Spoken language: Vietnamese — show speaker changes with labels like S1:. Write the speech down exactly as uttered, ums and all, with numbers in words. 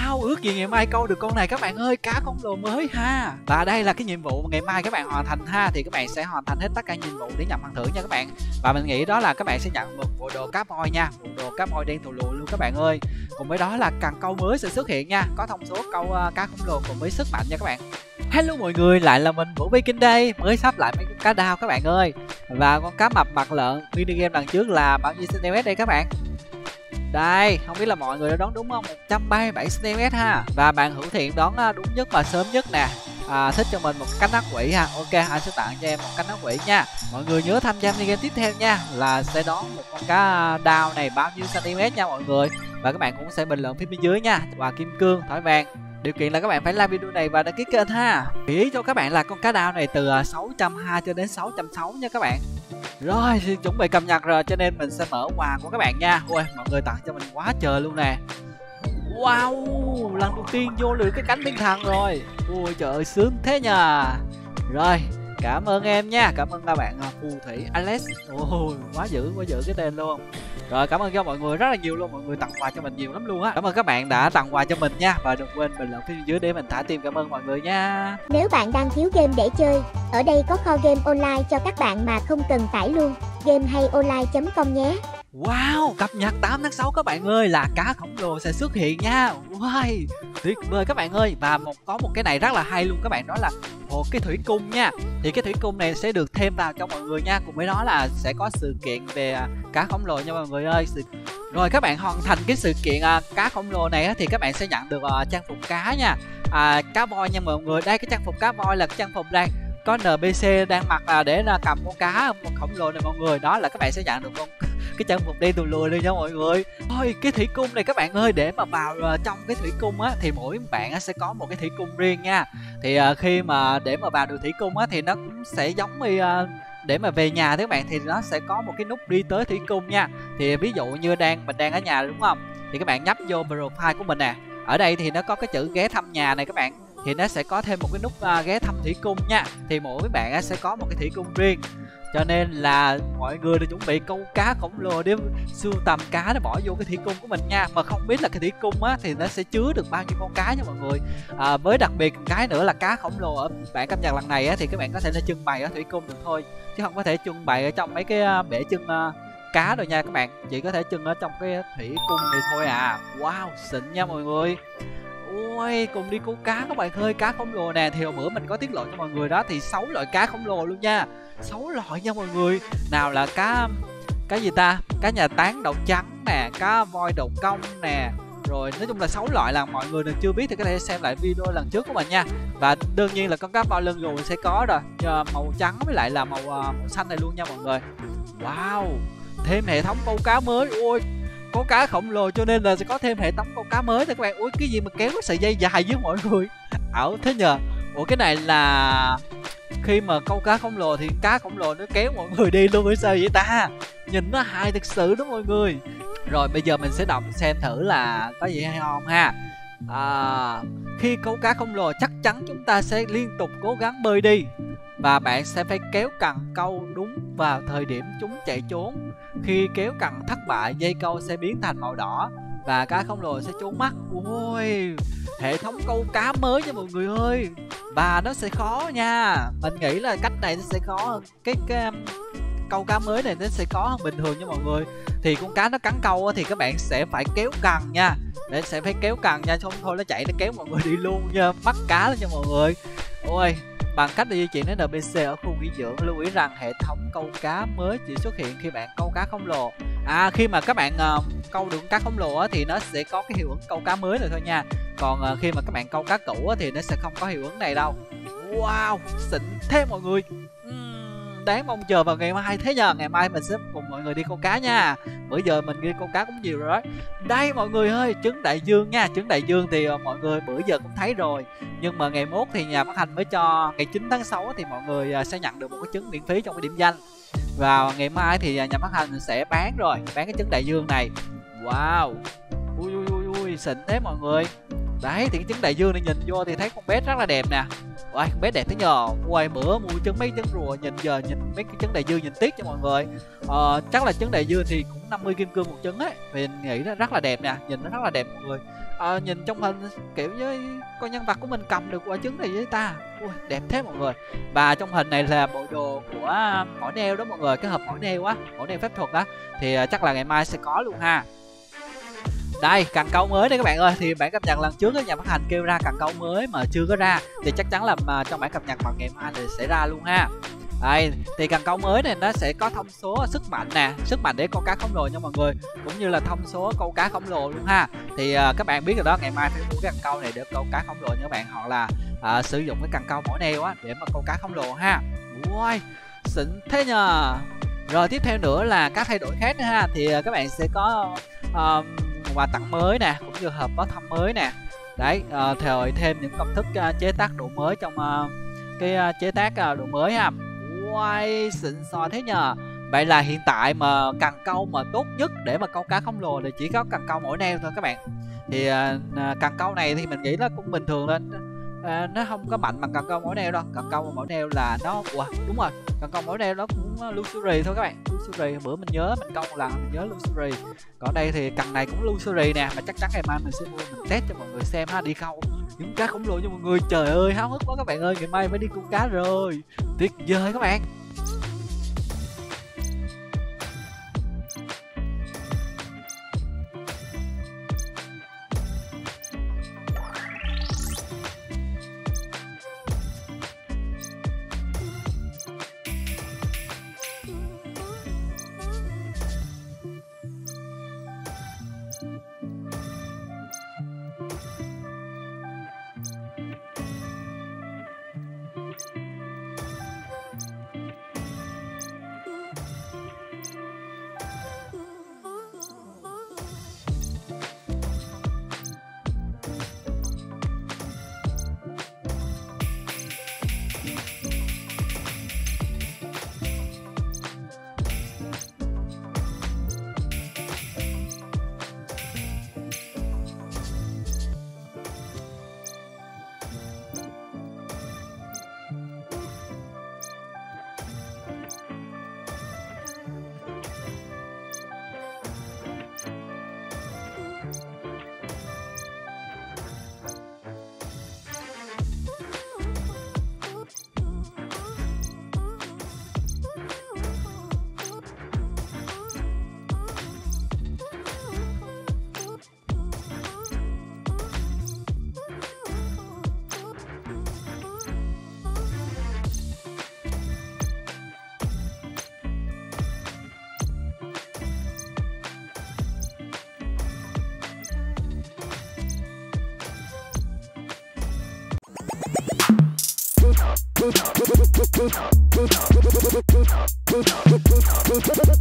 S1: Wow, ước gì ngày mai câu được con này các bạn ơi, cá khổng lồ mới ha. Và đây là cái nhiệm vụ mà ngày mai các bạn hoàn thành ha. Thì các bạn sẽ hoàn thành hết tất cả nhiệm vụ để nhận phần thưởng nha các bạn. Và mình nghĩ đó là các bạn sẽ nhận một bộ đồ cá voi nha, bộ đồ cá voi đen thù lù luôn các bạn ơi. Cùng với đó là cần câu mới sẽ xuất hiện nha, có thông số câu uh, cá khổng lồ cùng với sức mạnh nha các bạn. Hello mọi người, lại là mình Vũ Viking đây, mới sắp lại mấy con cá đao các bạn ơi. Và con cá mập mặt lợn mini game lần trước là bao nhiêu cm đây các bạn? Đây, không biết là mọi người đã đoán đúng không? một trăm ba mươi bảy cm ha. Và bạn Hữu Thiện đoán đúng nhất và sớm nhất nè. À, thích cho mình một cánh ác quỷ ha. Ok, anh sẽ tặng cho em một cánh ác quỷ nha. Mọi người nhớ tham gia mini game tiếp theo nha, là sẽ đón một con cá đao này bao nhiêu cm nha mọi người. Và các bạn cũng sẽ bình luận phía bên dưới nha. Và kim cương, thỏi vàng. Điều kiện là các bạn phải like video này và đăng ký kênh ha. Gợi ý cho các bạn là con cá đao này từ sáu trăm hai mươi cho đến sáu trăm sáu mươi nha các bạn. Rồi thì chuẩn bị cập nhật rồi cho nên mình sẽ mở quà của các bạn nha. Ui, mọi người tặng cho mình quá trời luôn nè. Wow, lần đầu tiên vô được cái cánh thiên thần rồi. Ui trời ơi, sướng thế nhờ. Rồi, cảm ơn em nha, cảm ơn các bạn phù thủy Alex. Ôi, quá dữ, quá dữ cái tên luôn. Rồi, cảm ơn cho mọi người rất là nhiều luôn, mọi người tặng quà cho mình nhiều lắm luôn á. Cảm ơn các bạn đã tặng quà cho mình nha. Và đừng quên bình luận phía dưới để mình thả tim cảm ơn mọi người nha.
S2: Nếu bạn đang thiếu game để chơi, ở đây có kho game online cho các bạn mà không cần tải luôn. Game hay online chấm com nhé.
S1: Wow, cập nhật tám tháng sáu các bạn ơi, là cá khổng lồ sẽ xuất hiện nha. Wow, tuyệt vời các bạn ơi. Và một có một cái này rất là hay luôn các bạn, đó là một cái thủy cung nha. Thì cái thủy cung này sẽ được thêm vào cho mọi người nha. Cùng với đó là sẽ có sự kiện về cá khổng lồ nha mọi người ơi. Sự... Rồi các bạn hoàn thành cái sự kiện à, cá khổng lồ này á, thì các bạn sẽ nhận được à, trang phục cá nha, à, cá voi nha mọi người. Đây cái trang phục cá voi là cái trang phục đây. Có en pê xê đang mặc à, để là cầm con cá một khổng lồ này mọi người. Đó là các bạn sẽ nhận được con cái trang phục đen tù lùi đi nha mọi người. Thôi cái thủy cung này các bạn ơi, để mà vào uh, trong cái thủy cung á thì mỗi bạn á, sẽ có một cái thủy cung riêng nha. Thì uh, khi mà để mà vào được thủy cung á thì nó cũng sẽ giống như uh, để mà về nhà các bạn thì nó sẽ có một cái nút đi tới thủy cung nha. Thì ví dụ như đang mình đang ở nhà đúng không, thì các bạn nhấp vô profile của mình nè. Ở đây thì nó có cái chữ ghé thăm nhà này các bạn, thì nó sẽ có thêm một cái nút uh, ghé thăm thủy cung nha. Thì mỗi bạn á, sẽ có một cái thủy cung riêng. Cho nên là mọi người đều chuẩn bị câu cá khổng lồ để sưu tầm cá để bỏ vô cái thủy cung của mình nha. Mà không biết là cái thủy cung á thì nó sẽ chứa được bao nhiêu con cá nha mọi người. À, với đặc biệt cái nữa là cá khổng lồ ở bản cập nhật lần này á, thì các bạn có thể là trưng bày ở thủy cung được thôi, chứ không có thể trưng bày ở trong mấy cái bể trưng uh, cá rồi nha các bạn. Chỉ có thể trưng ở trong cái thủy cung này thôi à. Wow, xịn nha mọi người. Ôi, cùng đi câu cá các bạn ơi, cá khổng lồ nè. Thì hồi bữa mình có tiết lộ cho mọi người đó, thì sáu loại cá khổng lồ luôn nha. Sáu loại nha mọi người. Nào là cá cá gì ta? Cá nhà táng đầu trắng nè, cá voi đầu công nè. Rồi nói chung là sáu loại, là mọi người chưa biết thì có thể xem lại video lần trước của mình nha. Và đương nhiên là con cá voi lưng gù sẽ có rồi, màu trắng với lại là màu, màu xanh này luôn nha mọi người. Wow, thêm hệ thống câu cá mới. Ôi, có cá khổng lồ cho nên là sẽ có thêm hệ thống câu cá mới thôi các bạn. Ui, cái gì mà kéo cái sợi dây dài với mọi người, ảo thế nhờ. Ủa cái này là khi mà câu cá khổng lồ thì cá khổng lồ nó kéo mọi người đi luôn hay sao vậy ta? Nhìn nó hài thực sự đó mọi người. Rồi bây giờ mình sẽ đọc xem thử là có gì hay không ha. À, khi câu cá khổng lồ chắc chắn chúng ta sẽ liên tục cố gắng bơi đi, và bạn sẽ phải kéo cần câu đúng vào thời điểm chúng chạy trốn. Khi kéo cần thất bại, dây câu sẽ biến thành màu đỏ và cá khổng lồ sẽ trốn mất. Ôi, hệ thống câu cá mới nha mọi người ơi. Và nó sẽ khó nha. Mình nghĩ là cách này nó sẽ khó hơn. Cái, cái câu cá mới này nó sẽ khó hơn bình thường nha mọi người. Thì con cá nó cắn câu thì các bạn sẽ phải kéo cần nha. Để sẽ phải kéo cần nha, không thôi nó chạy nó kéo mọi người đi luôn nha. Bắt cá đó nha mọi người. Ôi, bằng cách di chuyển đến en pê xê ở khu nghỉ dưỡng. Lưu ý rằng hệ thống câu cá mới chỉ xuất hiện khi bạn câu cá khổng lồ. À, khi mà các bạn uh, câu được cá khổng lồ á, thì nó sẽ có cái hiệu ứng câu cá mới rồi thôi nha. Còn uh, khi mà các bạn câu cá cũ á, thì nó sẽ không có hiệu ứng này đâu. Wow, xịn thế mọi người. uhm, Đáng mong chờ vào ngày mai thế nhờ. Ngày mai mình sẽ cùng mọi người đi câu cá nha. Bữa giờ mình đi câu cá cũng nhiều rồi đó. Đây mọi người ơi, trứng đại dương nha. Trứng đại dương thì uh, mọi người bữa giờ cũng thấy rồi. Nhưng mà ngày mốt thì nhà phát hành mới cho. Ngày chín tháng sáu thì mọi người uh, sẽ nhận được một cái trứng miễn phí trong cái điểm danh. Vào ngày mai thì nhà phát hành sẽ bán rồi, bán cái trứng đại dương này. Wow, ui ui ui ui, xịn thế mọi người. Đấy, thì cái trứng đại dương này nhìn vô thì thấy con bé rất là đẹp nè. Ui, con bé đẹp thế nhờ. Ui, bữa mua trứng mấy trứng rùa, nhìn giờ nhìn mấy cái trứng đại dương nhìn tiếc cho mọi người. Ờ, chắc là trứng đại dương thì cũng năm mươi kim cương một trứng ấy. Mình nghĩ nó rất là đẹp nè, nhìn nó rất là đẹp mọi người. à, nhìn trong hình kiểu với con nhân vật của mình cầm được quả trứng này với ta. Ui, đẹp thế mọi người. Và trong hình này là bộ đồ của mỏ neo đó mọi người, cái hộp mỏ neo á, mỏ neo phép thuật á, thì chắc là ngày mai sẽ có luôn ha. Đây, cần câu mới đây các bạn ơi. Thì bản cập nhật lần trước á, nhà phát hành kêu ra cần câu mới mà chưa có ra, thì chắc chắn là mà trong bản cập nhật vào ngày mai thì sẽ ra luôn ha. Đây, thì cần câu mới này nó sẽ có thông số sức mạnh nè, sức mạnh để câu cá khổng lồ nha mọi người, cũng như là thông số câu cá khổng lồ luôn ha. Thì uh, các bạn biết rồi đó, ngày mai phải mua cái cần câu này để câu cá khổng lồ nha các bạn, hoặc là uh, sử dụng cái cần câu mỏ neo á để mà câu cá khổng lồ ha. Ui, xịn thế nhờ. Rồi tiếp theo nữa là các thay đổi khác nữa ha. Thì uh, các bạn sẽ có uh, quà tặng mới nè, cũng như hộp bó thăm mới nè. Đấy, uh, thời thêm những công thức uh, chế tác đồ mới trong uh, cái uh, chế tác uh, đồ mới ha. Wow, xịn sò thế nhờ. Vậy là hiện tại mà cần câu mà tốt nhất để mà câu cá khổng lồ thì chỉ có cần câu mỏ neo thôi các bạn. Thì uh, cần câu này thì mình nghĩ nó cũng bình thường lên, uh, nó không có mạnh bằng cần câu mỏ neo đâu. Cần câu mỏ neo là nó, ủa đúng rồi, cần câu mỏ neo nó cũng luxury thôi các bạn. Luxury bữa mình nhớ mình câu một lần mình nhớ luxury. Còn đây thì cần này cũng luxury nè, mà chắc chắn ngày mai mình sẽ mua mình test cho mọi người xem ha, đi câu những cá khổng lồ cho mọi người. Trời ơi háo hức quá các bạn ơi, ngày mai mới đi câu cá rồi, tuyệt vời các bạn.
S3: Good, good, good, good, good, good, good, good, good, good, good, good.